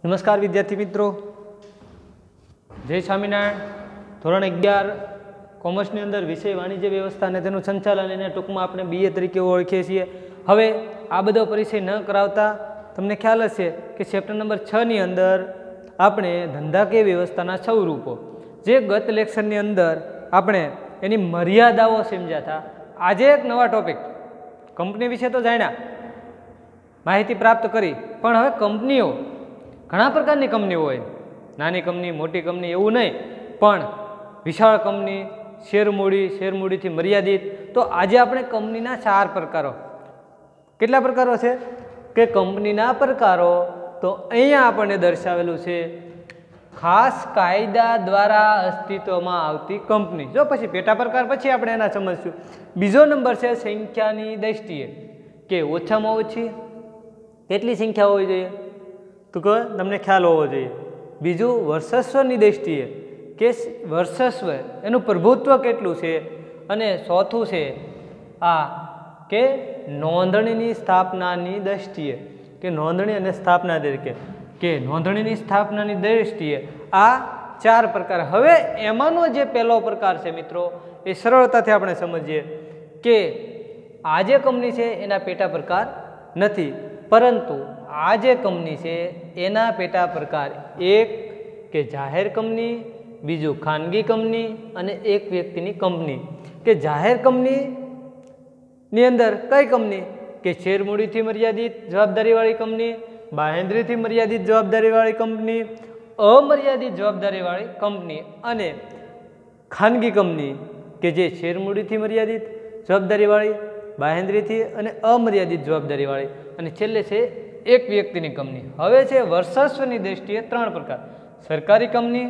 નમસ્કાર વિદ્યાર્થી મિત્રો, જય સ્વામિનારાયણ. ધોરણ 11 કોમર્સની અંદર વિષય વાણિજ્ય વ્યવસ્થા અને તેનું સંચાલન, એને ટૂંકમાં આપણે બીએ તરીકે ઓળખીએ છીએ. હવે આ બધો પરિચય ન કરાવતા તમને ખ્યાલ હશે કે ચેપ્ટર નંબર 6ની અંદર આપણે ધંધાકીય વ્યવસ્થાના સ્વરૂપો, જે ગત લેક્ચરની અંદર આપણે એની મર્યાદાઓ સમજ્યા હતા. આજે એક નવા ટોપિક, કંપની વિશે તો જાણ્યા, માહિતી પ્રાપ્ત કરી, પણ હવે કંપનીઓ, ઘણા પ્રકારની કંપનીઓ હોય, નાની કંપની, મોટી કંપની, એવું નહીં, પણ વિશાળ કંપની, શેરમૂડીથી મર્યાદિત. તો આજે આપણે કંપનીના 4 પ્રકારો, કેટલા પ્રકારો છે કે કંપનીના પ્રકારો, તો અહીંયા આપણને દર્શાવેલું છે ખાસ કાયદા દ્વારા અસ્તિત્વમાં આવતી કંપની. જો પછી પેટા પ્રકાર પછી આપણે એના સમજશું. બીજો નંબર છે સંખ્યાની દ્રષ્ટિએ, કે ઓછામાં ઓછી કેટલી સંખ્યા હોવી જોઈએ, તો કે તમને ખ્યાલ હોવો જોઈએ. બીજું વર્ચસ્વની દ્રષ્ટિએ, કે વર્ચસ્વ એનું પ્રભુત્વ કેટલું છે. અને ચોથું છે આ કે નોંધણીની સ્થાપનાની દ્રષ્ટિએ, કે નોંધણી અને સ્થાપના તરીકે, કે નોંધણીની સ્થાપનાની દ્રષ્ટિએ આ 4 પ્રકાર. હવે એમાંનો જે પહેલો પ્રકાર છે મિત્રો, એ સરળતાથી આપણે સમજીએ કે આ જે કંપની છે એના પેટા પ્રકાર નથી, પરંતુ આ જે કંપની છે એના પેટા પ્રકાર, એક કે જાહેર કંપની, બીજું ખાનગી કંપની, અને એક વ્યક્તિની કંપની. કે જાહેર કંપનીની અંદર કઈ કંપની, કે શેરમૂડીથી મર્યાદિત જવાબદારીવાળી કંપની, બાહેંધરીથી મર્યાદિત જવાબદારીવાળી કંપની, અમર્યાદિત જવાબદારીવાળી કંપની, અને ખાનગી કંપની કે જે શેરમૂડીથી મર્યાદિત જવાબદારીવાળી, બાહેંધરીથી અને અમર્યાદિત જવાબદારીવાળી, અને છેલ્લે છે એક વ્યક્તિની કંપની. હવે છે વર્ચસ્વની દ્રષ્ટિએ 3 પ્રકાર: સરકારી કંપની,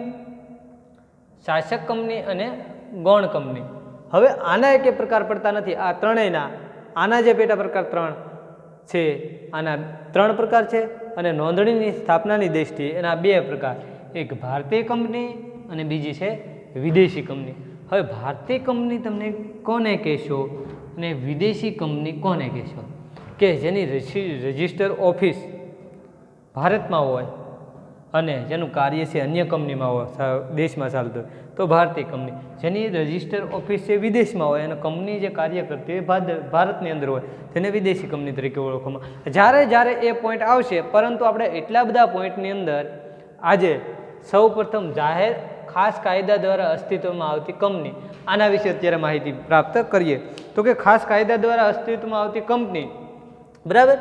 શાસક કંપની અને ગૌણ કંપની. હવે આના એક પ્રકાર પડતા નથી, આ ત્રણેયના, આના જે પેટા પ્રકાર 3 છે, આના 3 પ્રકાર છે, અને નોંધણીની સ્થાપનાની દ્રષ્ટિએ એના 2 પ્રકાર, એક ભારતીય કંપની અને બીજી છે વિદેશી કંપની. હવે ભારતીય કંપની તમને કોને કહેશો અને વિદેશી કંપની કોને કહેશો, કે જેની રજિસ્ટર ઓફિસ ભારતમાં હોય અને જેનું કાર્ય છે અન્ય કંપનીમાં હોય, દેશમાં ચાલતું હોય તો ભારતીય કંપની. જેની રજિસ્ટર ઓફિસ છે વિદેશમાં હોય અને કંપની જે કાર્ય કરતી હોય ભારતની અંદર હોય, તેને વિદેશી કંપની તરીકે ઓળખવામાં. જ્યારે એ પોઈન્ટ આવશે, પરંતુ આપણે એટલા બધા પોઈન્ટની અંદર આજે સૌ પ્રથમ જાહેર ખાસ કાયદા દ્વારા અસ્તિત્વમાં આવતી કંપની, આના વિશે અત્યારે માહિતી પ્રાપ્ત કરીએ. તો કે ખાસ કાયદા દ્વારા અસ્તિત્વમાં આવતી કંપની, બરાબર,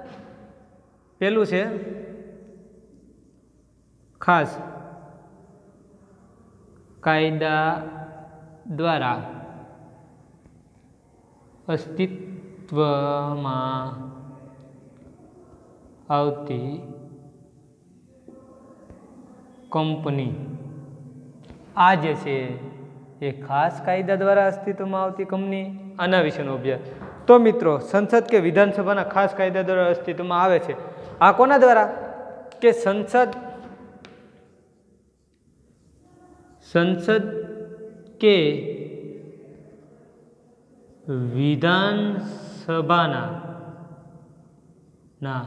પેલું છે ખાસ કાયદા દ્વારા અસ્તિત્વમાં આવતી કંપની. આ જે છે એ ખાસ કાયદા દ્વારા અસ્તિત્વમાં આવતી કંપની, આના વિશેનો અભ્યાસ. તો મિત્રો, સંસદ કે વિધાનસભાના ખાસ કાયદા દ્વારા અસ્તિત્વમાં આવે છે. આ કોના દ્વારા, કે સંસદ કે વિધાનસભાના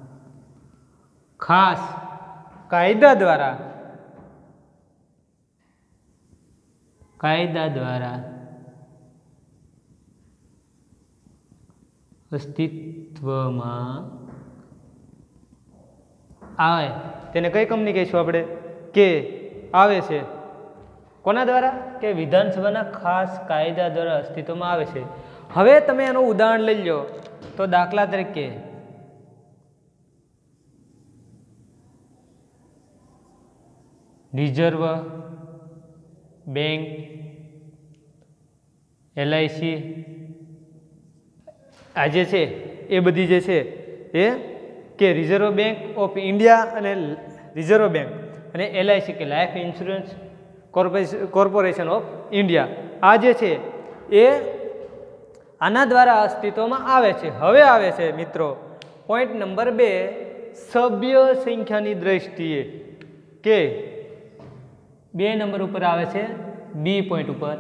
ખાસ કાયદા દ્વારા અસ્તિત્વમાં આવે, તેને કઈ કંપની કહીશું આપણે, કે આવે છે કોના દ્વારા, કે વિધાનસભાના ખાસ કાયદા દ્વારા અસ્તિત્વમાં આવે છે. હવે તમે એનું ઉદાહરણ લઈ લો, તો દાખલા તરીકે રિઝર્વ બેંક, LIC, આ જે છે એ બધી જે છે એ, કે રિઝર્વ બેંક ઓફ ઇન્ડિયા અને રિઝર્વ બેંક, અને LIC કે Life Insurance Corporation of India, આ જે છે એ આના દ્વારા અસ્તિત્વમાં આવે છે. હવે આવે છે મિત્રો પોઈન્ટ નંબર 2, સભ્ય સંખ્યાની દ્રષ્ટિએ, કે 2 નંબર ઉપર આવે છે, બી પોઈન્ટ ઉપર,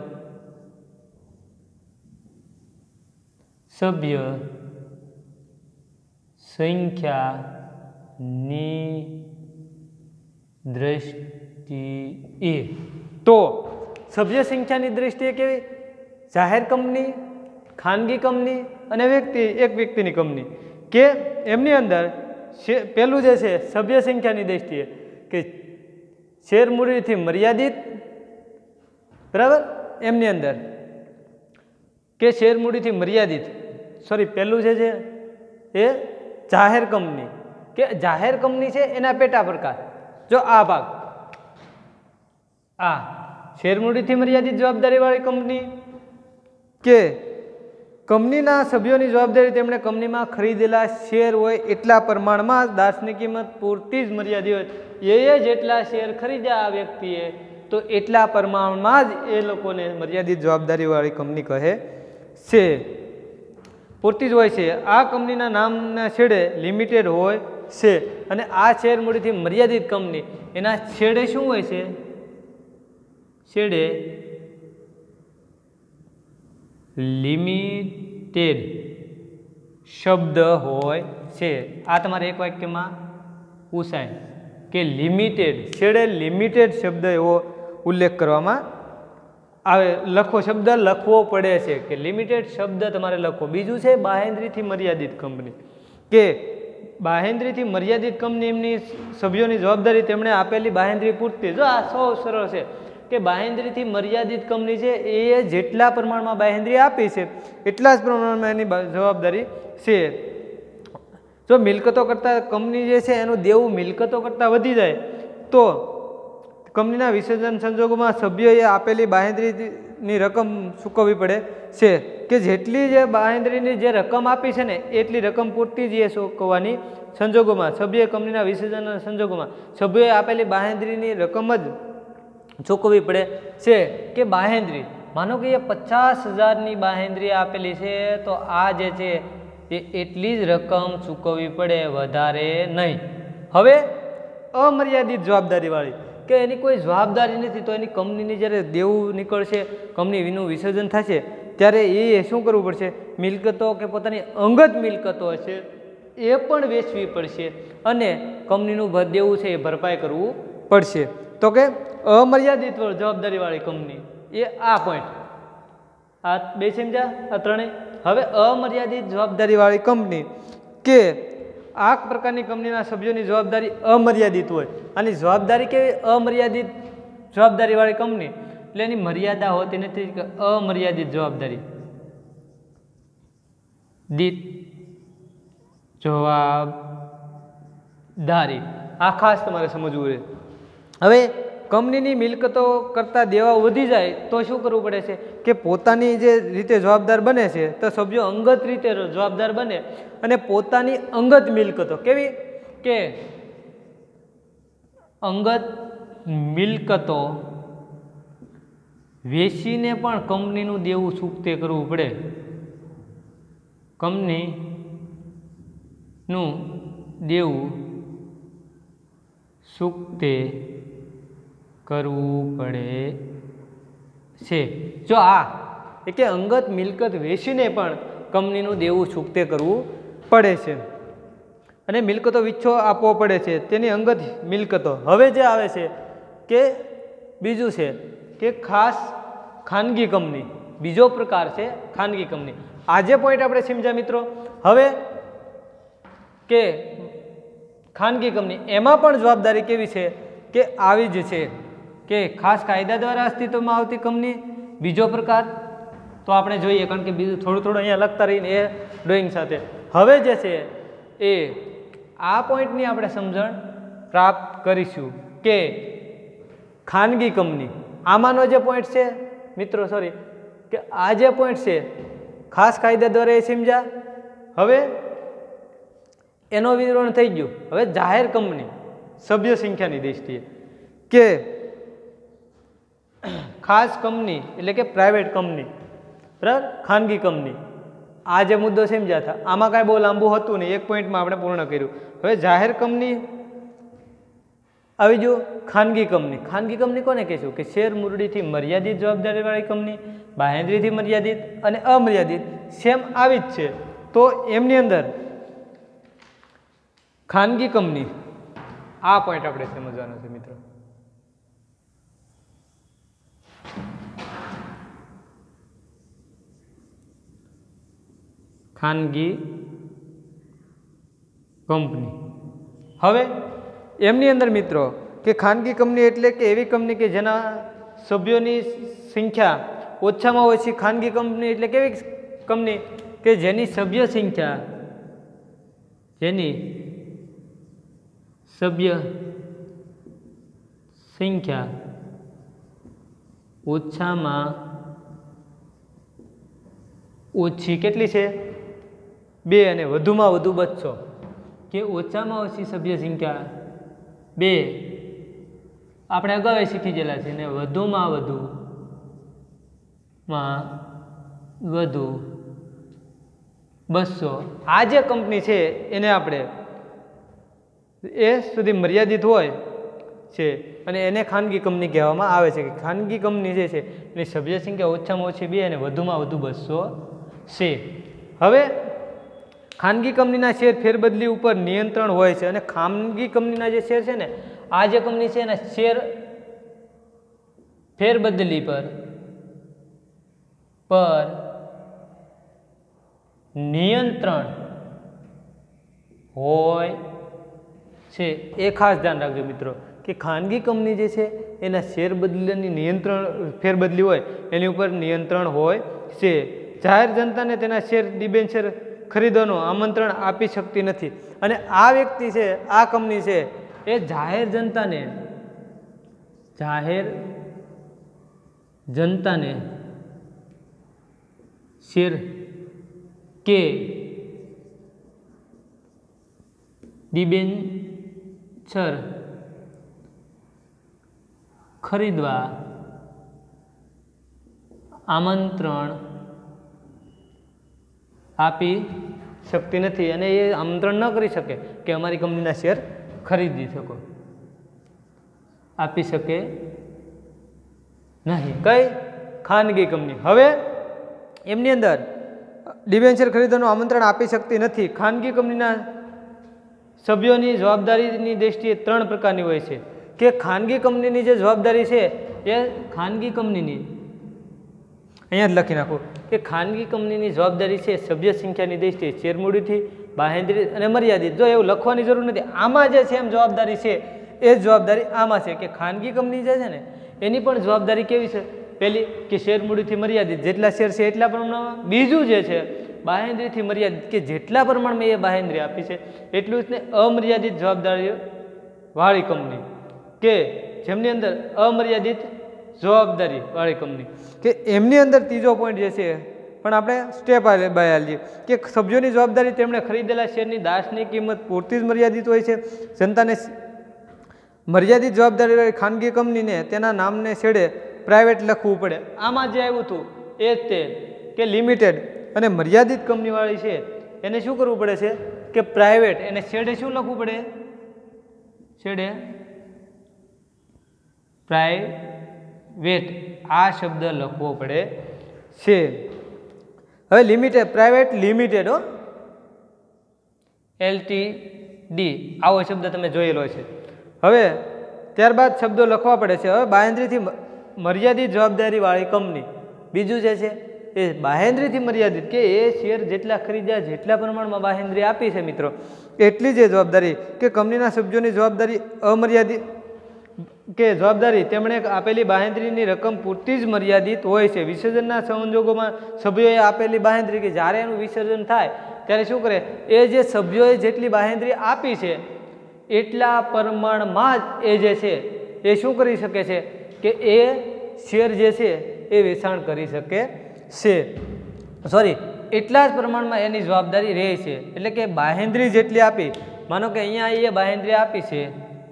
સભ્ય સંખ્યાની દ્રષ્ટિએ તો સભ્ય સંખ્યાની દ્રષ્ટિએ કેવી? જાહેર કંપની, ખાનગી કંપની અને એક વ્યક્તિની કંપની કે એમની અંદર પેલું જે છે સભ્ય સંખ્યાની દ્રષ્ટિએ કે શેર મૂડીથી મર્યાદિત, બરાબર, એમની અંદર કે શેર મૂડીથી મર્યાદિત, પેલું જે છે એ જાહેર કંપની કે જાહેર કંપની છે એના પેટા પ્રકાર. જો આ ભાગ આ શેર મૂડીથી મર્યાદિત જવાબદારીવાળી કંપની કે કંપનીના સભ્યોની જવાબદારી તેમણે કંપનીમાં ખરીદેલા શેર હોય એટલા પ્રમાણમાં દાસની કિંમત પૂરતી જ મર્યાદિત હોય. જેટલા શેર ખરીદ્યા આ વ્યક્તિએ તો એટલા પ્રમાણમાં જ એ લોકોને મર્યાદિત જવાબદારીવાળી કંપની કહે છે. પૂરતી જ હોય છે. આ કંપનીના નામના છેડે લિમિટેડ હોય છે અને આ શેર મૂડીથી મર્યાદિત કંપની એના છેડે શું હોય છે? છેડે લિમિટેડ શબ્દ હોય છે. આ તમારે એક વાક્યમાં પૂછાય કે લિમિટેડ, છેડે લિમિટેડ શબ્દ એવો ઉલ્લેખ કરવામાં આવે. શબ્દ લખવો પડે છે કે લિમિટેડ શબ્દ તમારે લખવો. બીજું છે બાહેંધરીથી મર્યાદિત કંપની કે બાહેંધરીથી મર્યાદિત કંપની એમની સભ્યોની જવાબદારી તેમણે આપેલી બાહેંધરી પૂરતી. જો આ સૌ સરળ છે કે બાહેંધરીથી મર્યાદિત કંપની છે એ જેટલા પ્રમાણમાં બાહેંધરી આપી છે એટલા જ પ્રમાણમાં એની જવાબદારી છે. જો મિલકતો કરતાં કંપની જે છે એનું દેવું મિલકતો કરતાં વધી જાય તો કંપનીના વિસર્જન સંજોગોમાં સભ્યોએ આપેલી બાહેંધરીની રકમ ચૂકવવી પડે છે કે જેટલી જે બાહેંધરીની જે રકમ આપી છે ને એટલી રકમ પૂરતી જ એ ચૂકવવાની સંજોગોમાં સભ્યોએ કંપનીના વિસર્જનના સંજોગોમાં સભ્યોએ આપેલી બાહેંધરીની રકમ જ ચૂકવવી પડે છે. કે બાહેંધરી માનો કે એ 50,000ની બાહેંધરી આપેલી છે તો આ જે છે એ એટલી જ રકમ ચૂકવવી પડે, વધારે નહીં. હવે અમર્યાદિત જવાબદારીવાળી કે એની કોઈ જવાબદારી નથી તો એની કંપનીની જ્યારે દેવું નીકળશે, કંપનીનું વિસર્જન થશે ત્યારે એ શું કરવું પડશે? મિલકતો કે પોતાની અંગત મિલકતો હશે એ પણ વેચવી પડશે અને કંપનીનું દેવું છે એ ભરપાઈ કરવું પડશે. તો કે અમર્યાદિત જવાબદારીવાળી કંપની એ આ પોઈન્ટ, આ બે સમજ્યા, આ ત્રણેય. હવે અમર્યાદિત જવાબદારીવાળી કંપની કે આ પ્રકારની કંપનીના સભ્યોની જવાબદારી અમર્યાદિત હોય. આની જવાબદારી કેવી? અમર્યાદિત જવાબદારીવાળી કંપની એટલે એની મર્યાદા હોતી નથી કે અમર્યાદિત જવાબદારી જવાબદારી આ ખાસ તમારે સમજવું રહે. હવે કંપનીની મિલકતો કરતાં દેવા વધી જાય તો શું કરવું પડે છે કે પોતાની જે રીતે જવાબદાર બને છે તો સભ્યો અંગત રીતે જવાબદાર બને અને પોતાની અંગત મિલકતો કેવી કે અંગત મિલકતો વેચીને પણ કંપનીનું દેવું ચૂકતે કરવું પડે. કંપનીનું દેવું ચૂકતે કરવું પડે છે. જો આ કે અંગત મિલકત વેચીને પણ કંપનીનું દેવું ચૂકતે કરવું પડે છે અને મિલકતો વીછો આપવો પડે છે તેની અંગત મિલકતો. હવે જે આવે છે કે બીજું છે કે ખાસ ખાનગી કંપની, બીજો પ્રકાર છે ખાનગી કંપની. આ જે પોઈન્ટ આપણે સમજ્યા મિત્રો. હવે કે ખાનગી કંપની એમાં પણ જવાબદારી કેવી છે કે આવી જ છે કે ખાસ કાયદા દ્વારા અસ્તિત્વમાં આવતી કંપની. બીજો પ્રકાર તો આપણે જોઈએ કારણ કે બીજું થોડું અહીંયા લખતા રહીને એ ડ્રોઈંગ સાથે. હવે જે છે એ આ પોઈન્ટની આપણે સમજણ પ્રાપ્ત કરીશું કે ખાનગી કંપની આમાંનો જે પોઈન્ટ છે મિત્રો, કે આ જે પોઈન્ટ છે ખાસ કાયદા દ્વારા એ સમજ્યા. હવે એનો વિવરણ થઈ ગયું. હવે જાહેર કંપની સભ્ય સંખ્યાની દ્રષ્ટિએ કે ખાસ કંપની એટલે કે પ્રાઇવેટ કંપની, બરાબર, ખાનગી કંપની. આ જે મુદ્દો સમજ્યા હતા આમાં કાંઈ બહુ લાંબુ હતું નહીં, એક પોઈન્ટમાં આપણે પૂર્ણ કર્યું. હવે જાહેર કંપની આવી ગયું. ખાનગી કંપની, ખાનગી કંપની કોને કહેશું કે શેર મૂડીથી મર્યાદિત જવાબદારીવાળી કંપની, બાહેંધરીથી મર્યાદિત અને અમર્યાદિત સેમ આવી જ છે. તો એમની અંદર ખાનગી કંપની આ પોઈન્ટ આપણે સમજવાનો છે મિત્રો. ખાનગી કંપની. હવે એમની અંદર મિત્રો કે ખાનગી કંપની એટલે કે એવી કંપની કે જેના સભ્યોની સંખ્યા ઓછામાં ઓછી, ખાનગી કંપની એટલે કેવી કંપની કે જેની સભ્ય સંખ્યા ઓછામાં ઓછી કેટલી છે? 2 અને વધુમાં વધુ 200 કે ઓછામાં ઓછી સભ્ય સંખ્યા 2 આપણે અગાઉ શીખી ગયેલા છે, ને વધુમાં વધુ 200 આ જે કંપની છે એને આપણે એ સુધી મર્યાદિત હોય છે અને એને ખાનગી કંપની કહેવામાં આવે છે. કે ખાનગી કંપની જે છે એની સભ્ય સંખ્યા ઓછામાં ઓછી 2 અને વધુમાં વધુ 200 છે. હવે ખાનગી કંપનીના શેર ફેરબદલી ઉપર નિયંત્રણ હોય છે અને ખાનગી કંપનીના જે શેર છે ને, આ જે કંપની છે એના શેર ફેરબદલી પર નિયંત્રણ હોય છે. એ ખાસ ધ્યાન રાખજો મિત્રો કે ખાનગી કંપની જે છે એના શેર બદલીની ફેરબદલી હોય એની ઉપર નિયંત્રણ હોય છે. જાહેર જનતાને તેના શેર ડિબેન્ચર ખરીદવાનું આમંત્રણ આપી શકતી નથી. અને આ વ્યક્તિ છે, આ કંપની છે એ જાહેર જનતાને શેર કે ડિબેન્ચર ખરીદવા આમંત્રણ આપી શકતી નથી. અને એ આમંત્રણ ન કરી શકે કે અમારી કંપનીના શેર ખરીદી શકો, આપી શકે નહીં. કઈ? ખાનગી કંપની. હવે એમની અંદર ડિબેન્ચર ખરીદવાનું આમંત્રણ આપી શકતી નથી. ખાનગી કંપનીના સભ્યોની જવાબદારીની દ્રષ્ટિએ 3 પ્રકારની હોય છે. કે ખાનગી કંપનીની જે જવાબદારી છે એ ખાનગી કંપનીની અહીંયા જ લખી નાખું કે ખાનગી કંપનીની જવાબદારી છે સભ્ય સંખ્યાની દ્રષ્ટિએ શેરમૂડીથી બાહેંધરી અને મર્યાદિત. જો એવું લખવાની જરૂર નથી, આમાં જે છે એમ જવાબદારી છે એ જ જવાબદારી આમાં છે. કે ખાનગી કંપની જે છે ને એની પણ જવાબદારી કેવી છે? પહેલી કે શેરમૂડીથી મર્યાદિત, જેટલા શેર છે એટલા પ્રમાણમાં. બીજું જે છે બાહેંધરીથી મર્યાદિત, કે જેટલા પ્રમાણમાં એ બાહેંધરી આપી છે એટલું જ ને અમર્યાદિત જવાબદારી વાળી કંપની, કે જેમની અંદર અમર્યાદિત જવાબદારી વાળી કંપની. કે એમની અંદર ત્રીજો પોઈન્ટ જે છે પણ આપણે સ્ટેપ બાય લઈએ કે સભ્યોની જવાબદારી તેમણે ખરીદેલા શેરની દાસની કિંમત પૂરતી જ મર્યાદિત હોય છે. જનતાને મર્યાદિત જવાબદારી ખાનગી કંપનીને તેના નામને છેડે પ્રાઇવેટ લખવું પડે. આમાં જે આવ્યું હતું એ જ તે કે લિમિટેડ અને મર્યાદિત કંપનીવાળી છે એને શું કરવું પડે છે કે પ્રાઇવેટ, એને છેડે શું લખવું પડે? છેડે પ્રાઇવેટ આ શબ્દ લખવો પડે છે. હવે લિમિટેડ, પ્રાઇવેટ લિમિટેડ હો, LTD આવો શબ્દ તમે જોયેલો છે. હવે ત્યારબાદ શબ્દો લખવા પડે છે. હવે બાહેંધરીથી મર્યાદિત જવાબદારી વાળી કંપની, બીજું જે છે એ બાહેંધરીથી મર્યાદિત, કે એ શેર જેટલા ખરીદ્યા જેટલા પ્રમાણમાં બાહેંધરી આપી છે મિત્રો એટલી જ જવાબદારી. કે કંપનીના સભ્યોની જવાબદારી અમર્યાદિત, કે જવાબદારી તેમણે આપેલી બાહેંધરીની રકમ પૂરતી જ મર્યાદિત હોય છે. વિસર્જનના સંજોગોમાં સભ્યોએ આપેલી બાહેંધરી, કે જ્યારે એનું વિસર્જન થાય ત્યારે શું કરે, એ જે સભ્યોએ જેટલી બાહેંધરી આપી છે એટલા પ્રમાણમાં જ એ જે છે એ શું કરી શકે છે કે એ શેર જે છે એ વેચાણ કરી શકે છે. એટલા જ પ્રમાણમાં એની જવાબદારી રહે છે. એટલે કે બાહેંધરી જેટલી આપી, માનો કે અહીંયા એ બાહેંધરી આપી છે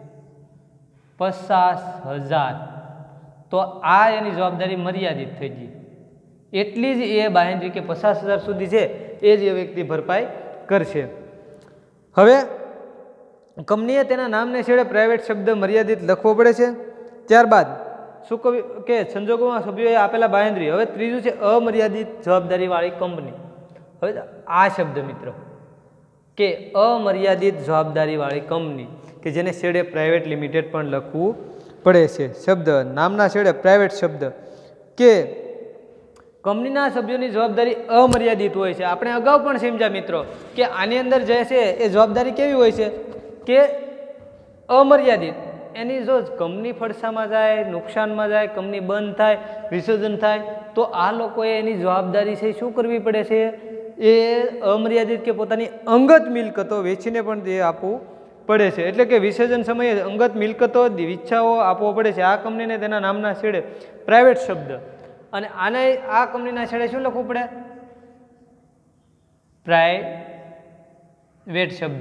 50,000, તો આ એની જવાબદારી મર્યાદિત થઈ ગઈ. એટલી જ એ બાહેંધરી કે 50,000 સુધી છે એ જ એ વ્યક્તિ ભરપાઈ કરશે. હવે કંપનીએ તેના નામને છેડે પ્રાઇવેટ શબ્દ મર્યાદિત લખવો પડે છે. ત્યારબાદ શું કહ્યું કે સંજોગોમાં સભ્યોએ આપેલા બાહેંધરી. હવે ત્રીજું છે અમર્યાદિત જવાબદારીવાળી કંપની. હવે આ શબ્દ મિત્રો કે અમર્યાદિત જવાબદારીવાળી કંપની, કે જેને છેડે પ્રાઇવેટ લિમિટેડ પણ લખવું પડે છે. શબ્દ નામના છેડે પ્રાઇવેટ શબ્દ કે કંપનીના સભ્યોની જવાબદારી અમર્યાદિત હોય છે. આપણે અગાઉ પણ સમજ્યા મિત્રો કે આની અંદર જે છે એ જવાબદારી કેવી હોય છે કે અમર્યાદિત. એની જો કંપની ફડસામાં જાય, નુકસાનમાં જાય, કંપની બંધ થાય, વિસર્જન થાય તો આ લોકોએ એની જવાબદારી છે શું કરવી પડે છે? એ અમર્યાદિત કે પોતાની અંગત મિલકતો વેચીને પણ તે આપવું પડે છે. એટલે કે વિસર્જન સમયે અંગત મિલકતો ઈચ્છાઓ આપવો પડે છે. આ કંપનીને તેના નામના છેડે પ્રાઇવેટ શબ્દ અને આને આ કંપનીના છેડે શું લખવું પડે? પ્રાઇવેટ શબ્દ.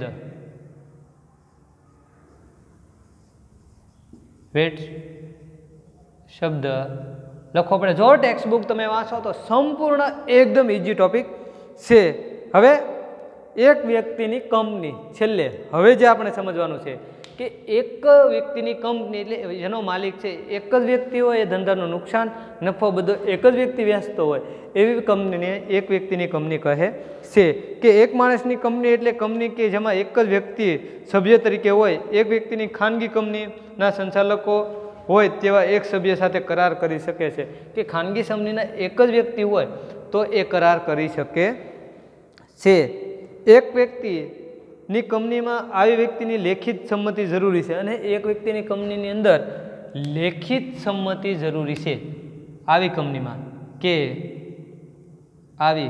વેટ શબ્દ લખવો પડે. જો ટેક્સ્ટ બુક તમે વાંચો તો સંપૂર્ણ એકદમ ઇઝી ટોપિક છે. હવે એક વ્યક્તિની કંપની, છેલ્લે હવે જે આપણે સમજવાનું છે કે એક વ્યક્તિની કંપની એટલે જેનો માલિક છે એક જ વ્યક્તિ હોય, એ ધંધાનું નુકસાન નફો બધો એક જ વ્યક્તિ વેચતો હોય એવી કંપનીને એક વ્યક્તિની કંપની કહે છે. કે એક માણસની કંપની એટલે કંપની કે જેમાં એક જ વ્યક્તિ સભ્ય તરીકે હોય. એક વ્યક્તિની ખાનગી કંપનીના સંચાલકો હોય તેવા એક સભ્ય સાથે કરાર કરી શકે છે. કે ખાનગી કંપનીના એક જ વ્યક્તિ હોય તો એ કરાર કરી શકે છે. એક વ્યક્તિની કંપનીમાં આવી વ્યક્તિની લેખિત સંમતિ જરૂરી છે અને એક વ્યક્તિની કંપનીની અંદર લેખિત સંમતિ જરૂરી છે. આવી કંપનીમાં કે આવી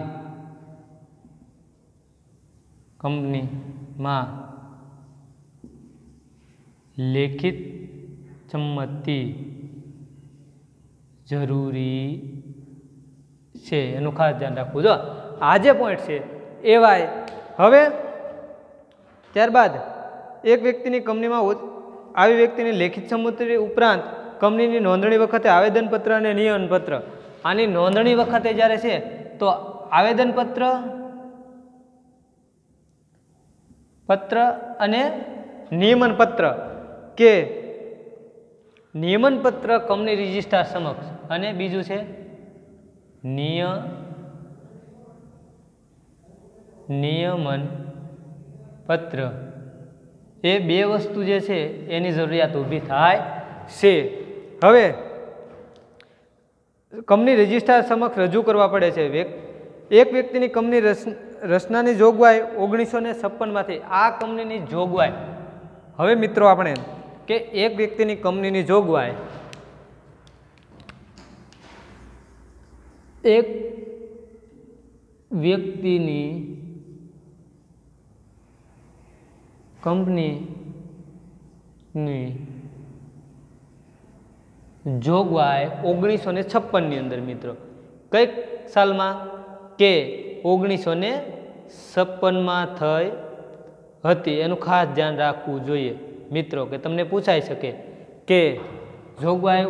કંપનીમાં લેખિત સંમતિ જરૂરી છે. એનું ખાસ ધ્યાન રાખવું. જો આ જે પોઈન્ટ છે એવાય. હવે ત્યારબાદ એક વ્યક્તિની કંપનીમાં આવી વ્યક્તિની લેખિત સંમતિ ઉપરાંત કંપનીની નોંધણી વખતે આવેદનપત્ર અને નિયમનપત્ર. આની નોંધણી વખતે જ્યારે છે તો આવેદનપત્ર અને નિયમનપત્ર કે નિયમનપત્ર કંપની રજિસ્ટ્રાર સમક્ષ અને બીજું છે નિયમન પત્ર. એ બે વસ્તુ જે છે એની જરૂરિયાત ઊભી થાય છે. હવે કંપની રજિસ્ટ્રાર સમક્ષ રજૂ કરવા પડે છે. એક વ્યક્તિની કંપની રચનાની જોગવાઈ 1956માંથી આ કંપનીની જોગવાઈ. હવે મિત્રો આપણે કે એક વ્યક્તિની કંપનીની જોગવાઈ એક વ્યક્તિની કંપનીની જોગવાઈ 1956ની અંદર મિત્રો કઈ સાલમાં કે 1956માં થઈ હતી. એનું ખાસ ધ્યાન રાખવું જોઈએ મિત્રો કે તમને પૂછાઈ શકે કે જોગવાઈ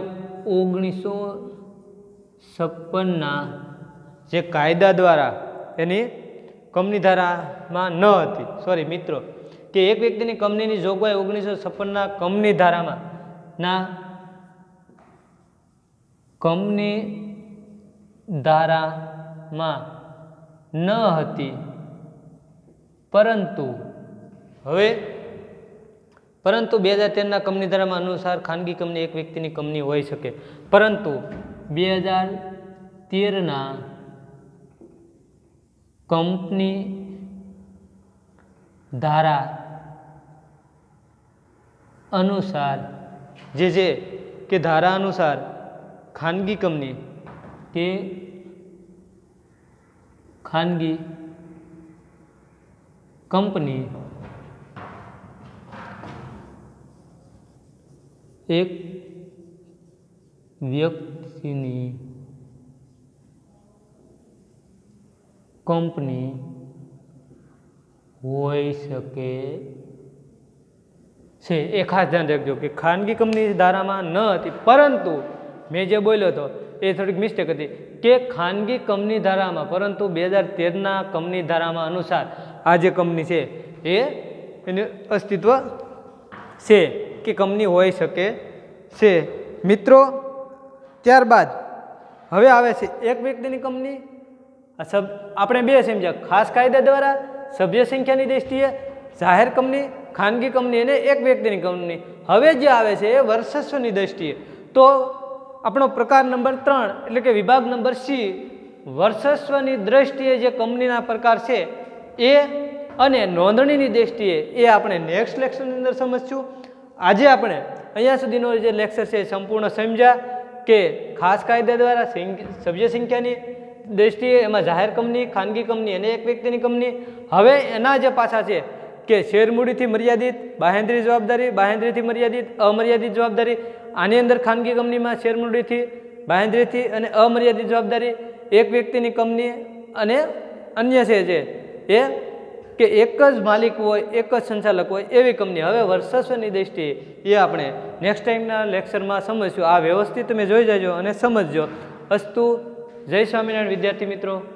1956ના જે કાયદા દ્વારા એની કંપની ધારામાં ન હતી. સોરી મિત્રો કે એક વ્યક્તિની કંપનીની જોગવાઈ 1956ના કંપની ધારામાં ન હતી. પરંતુ 2013ના કંપની ધારામાં અનુસાર ખાનગી કંપની એક વ્યક્તિની કંપની હોઈ શકે. પરંતુ 2013ના કંપની ધારા અનુસાર જે કે ધારા અનુસાર ખાનગી કંપની કે ખાનગી કંપની એક વ્યક્તિની કંપની હોઈ શકે છે. એ ખાસ ધ્યાન રાખજો કે ખાનગી કંપની ધારામાં ન હતી. પરંતુ મેં જે બોલ્યો હતો એ થોડીક મિસ્ટેક હતી કે ખાનગી કંપની ધારામાં, પરંતુ 2013ના કંપની ધારામાં અનુસાર આ જે કંપની છે એનું અસ્તિત્વ છે કે કંપની હોઈ શકે છે મિત્રો. ત્યારબાદ હવે આવે છે એક વ્યક્તિની કંપની. આપણે બે સમજ્યા, ખાસ કાયદા દ્વારા સભ્ય સંખ્યાની દ્રષ્ટિએ, જાહેર કંપની ખાનગી કંપની અને એક વ્યક્તિની કંપની. હવે જે આવે છે એ વર્ચસ્વની દ્રષ્ટિએ. તો આપણો પ્રકાર નંબર 3 એટલે કે વિભાગ નંબર સી વર્ચસ્વની દ્રષ્ટિએ જે કંપનીના પ્રકાર છે એ અને નોંધણીની દ્રષ્ટિએ એ આપણે નેક્સ્ટ લેક્ચરની અંદર સમજશું. આજે આપણે અહીંયા સુધીનો જે લેક્ચર છે સંપૂર્ણ સમજ્યા કે ખાસ કાયદા દ્વારા સભ્ય સંખ્યાની દ્રષ્ટિએ એમાં જાહેર કંપની, ખાનગી કંપની અને એક વ્યક્તિની કંપની. હવે એના જે પાછા છે કે શેરમૂડીથી મર્યાદિત, બાહેંધરી જવાબદારી, બાહેંધરીથી મર્યાદિત, અમર્યાદિત જવાબદારી. આની અંદર ખાનગી કંપનીમાં શેરમૂડીથી, બાહેંધરીથી અને અમર્યાદિત જવાબદારી, એક વ્યક્તિની કંપની અને અન્ય છે જે એ કે એક જ માલિક હોય, એક જ સંચાલક હોય એવી કંપની. હવે વર્ચસ્વની દ્રષ્ટિએ એ આપણે નેક્સ્ટ ટાઈમના લેક્ચરમાં સમજશું. આ વ્યવસ્થિત તમે જોઈ જજો અને સમજજો. અસ્તુ. જય સ્વામિનારાયણ વિદ્યાર્થી મિત્રો.